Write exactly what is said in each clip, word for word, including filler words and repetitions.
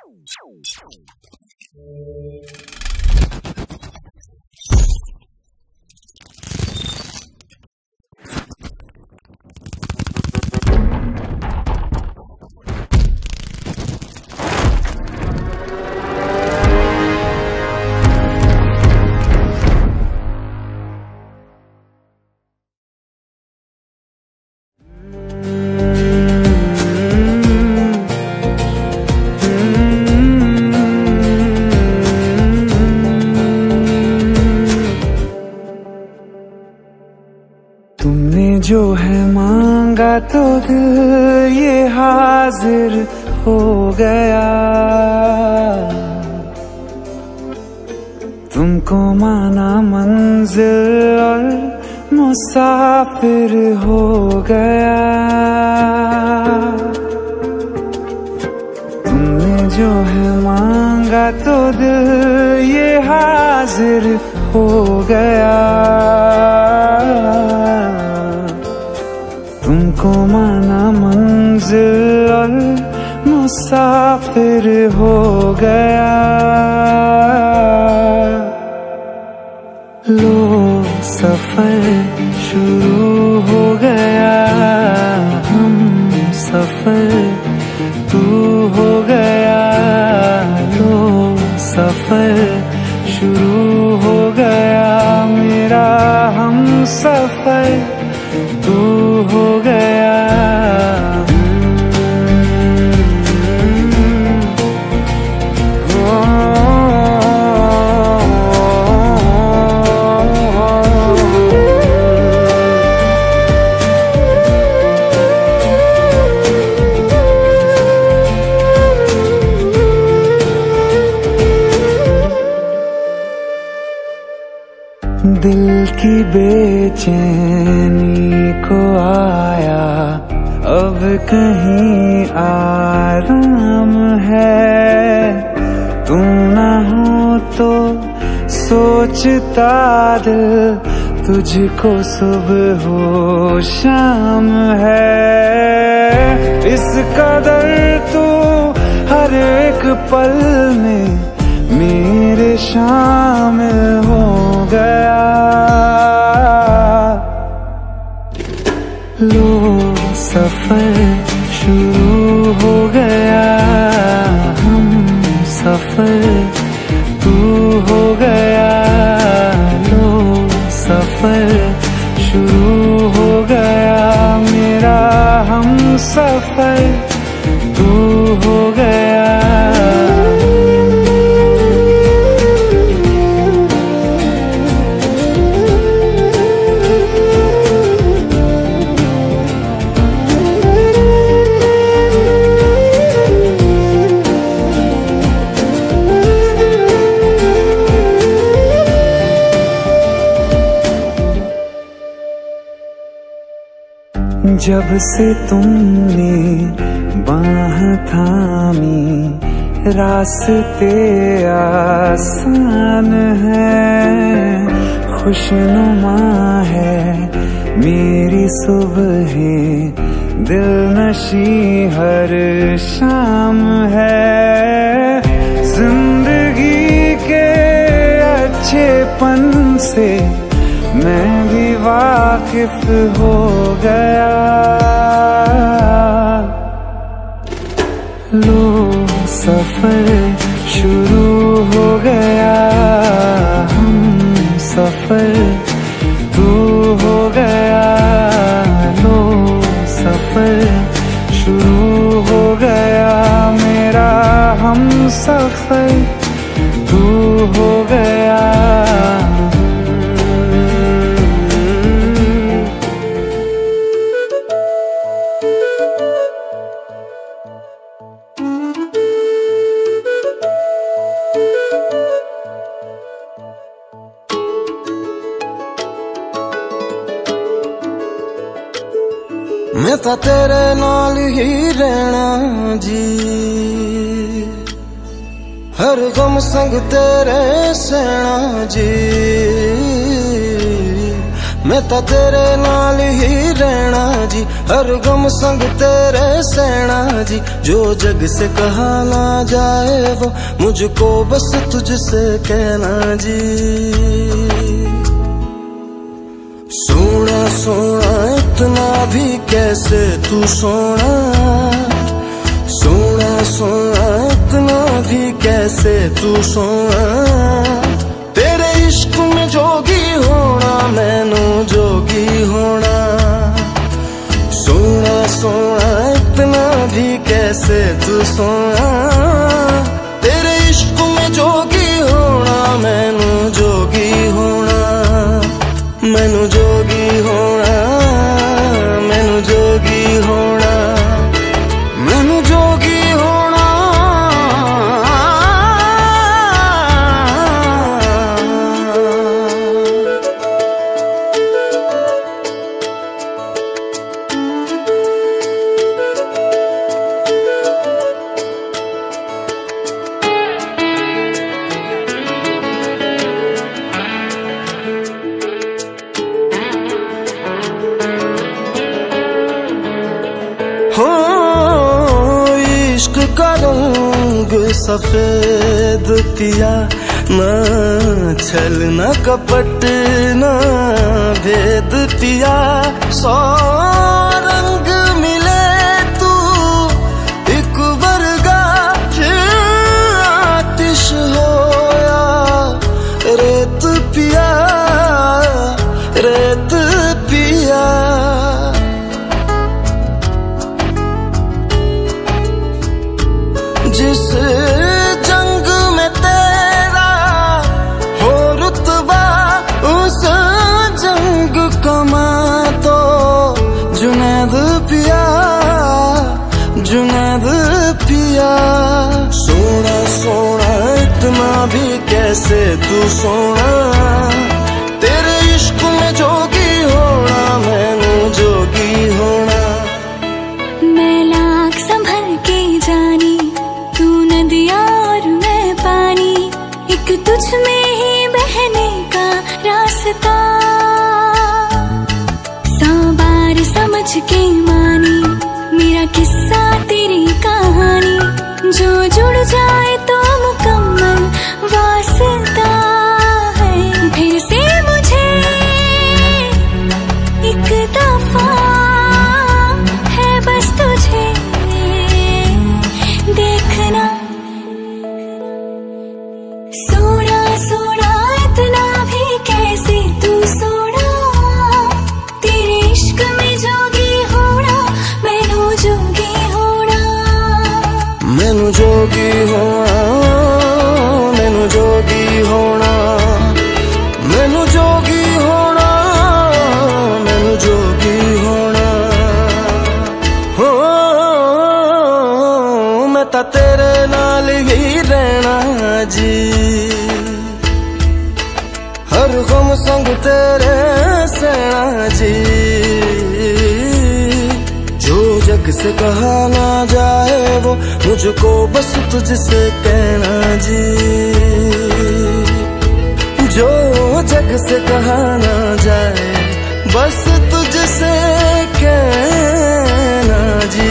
तुमने जो है मांगा तो दिल ये हाजिर हो गया। तुमको माना मंजिल और मुसाफिर हो गया। तुमने जो है मांगा तो दिल ये हाजिर हो गया। तुमको माना मंजिल और मुसाफिर हो गया। लो सफर शुरू हो गया। हम सफर तू हो गया। लो सफर शुरू हो गया। मेरा हम सफर तू हो गया। दिल की बेचैनी को आया अब कहीं आराम है। तू ना हो तो सोचता दिल तुझको सुबह हो शाम है। इस कदर तू हर एक पल में मेरे शामिल हो गया। लो सफर शुरू हो गया। हम सफर तू हो गया। लो सफर शुरू हो गया। मेरा हम सफर तू हो गया। जब से तुमने बाह थामी रास्ते आसान है। खुशनुमा है मेरी सुबहें दिल नशी हर शाम है। जिंदगी के अच्छेपन से मैं भी वाकिफ हो गया। लो सफर शुरू हो गया। हम सफर तू हो गया। लो सफर शुरू हो गया। मेरा हम सफर तू हो गया। मैं तो तेरे नाल ही रहना जी। हर गम संग तेरे सहना जी। मैं तो तेरे नाल ही रहना जी, हर गम संग तेरे सहना जी। जो जग से कहा ना जाए वो मुझको बस तुझसे कहना जी। सोना सोना इतना भी कैसे तू सोना, सोना सोना इतना भी कैसे तू सोना। तेरे इश्क में जोगी होना मैनू जोगी होना। सोना सोना इतना भी कैसे तू सोना। तेरे इश्क में जोगी होना मैनू जोगी होना। मैनू जोगी होना, मैनू जोगी होना, मैनू जोगी होना। हो इश्क का रंग सफेद पिया, ना छल न कपट न भेद पिया। सौ रंग मिले तू एक वर्गा, आतिश होया रेत पिया, रेत पिया। जिस जंग में तेरा हो रुतबा, उस जंग कमा तो जुनैद पिया, जुनैद पिया। सोना सोना इतना भी कैसे तू सोना। तेरे इश्क में जोगी होना मैनू जोगी होना। मैं लाख संभल के जानी, तू नदिया और मैं पानी, एक तुझ में ही बहने का रास्ता। सौ बार समझ के मानी मेरा किस्सा तेरी कहानी, जो जुड़ जाए तो मुकम्मल वास्ता है। फिर से मुझे एक दफा है बस तुझे देखना। सोना सोना इतना भी कैसे तू सोना। तेरे इश्क में जोगी होना मैनू जोगी होना। मैनू जोगी होना, मैनू जोगी होना, मैनू जोगी होना, मैनू जोगी होना। हो मैं तो तेरे नाल ही रहना जी, हर गम संग तेरे सहना जी। जो जग से कहा ना जाए वो मुझको बस तुझसे कहना जी। जो जग से कहा ना जाए बस तुझसे कहना जी।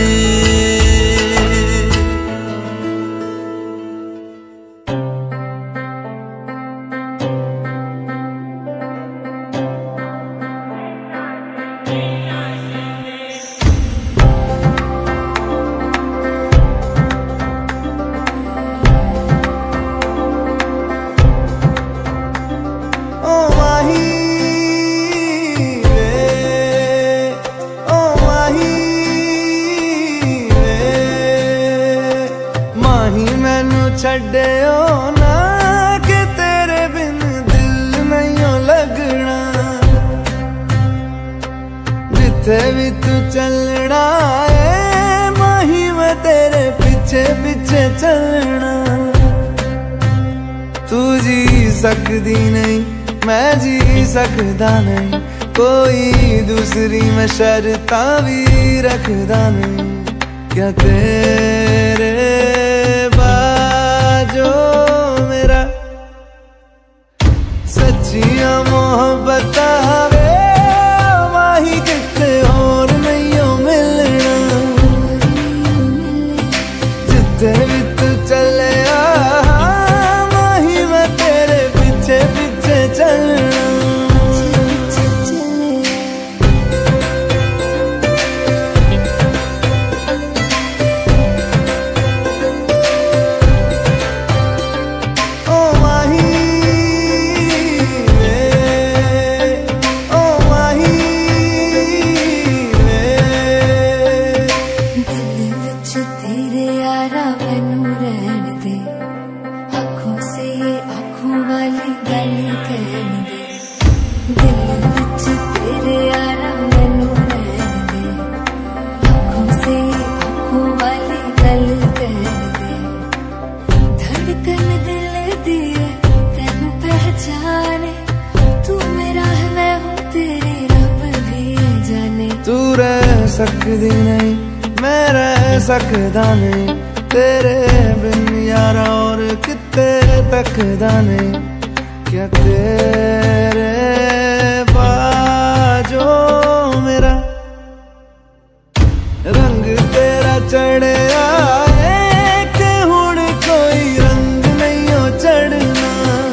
छड्डियो ना कि तेरे बिन दिल नहीं लगना। जिथे भी तू चलना है माही मैं तेरे पीछे पीछे चलना। तू जी सकदी नहीं मैं जी सकदा नहीं, कोई दूसरी मैं शर्ता भी रखदा नहीं। क्या तेरे जो मेरा सच्चियां मोहब्बत वे जिथे भी तू चले माही मैं तेरे पीछे पीछे चलना। तू रह सकदी नहीं मैं रह सकदा नहीं तेरे बिन यारा और किते तकदा नहीं। क्या तेरे बाजो मेरा रंग तेरा चढ़े आए कि हुण कोई रंग नहीं हो चढ़ना।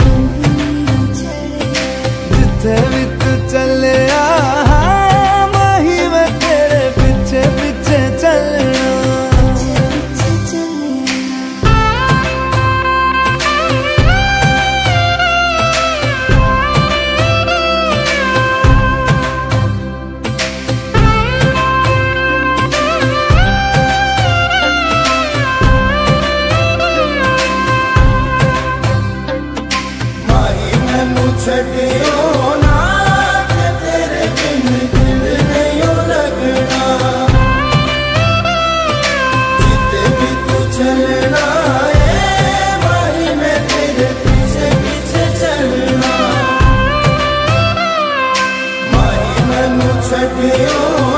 जिथे भी तू चले छड़ियो ना कि तेरे बिन दिल नहीं लगना। जिते भी तू चलना है माही मैं तेरे पीछे पीछे चलना। माही मैनू छड़ियो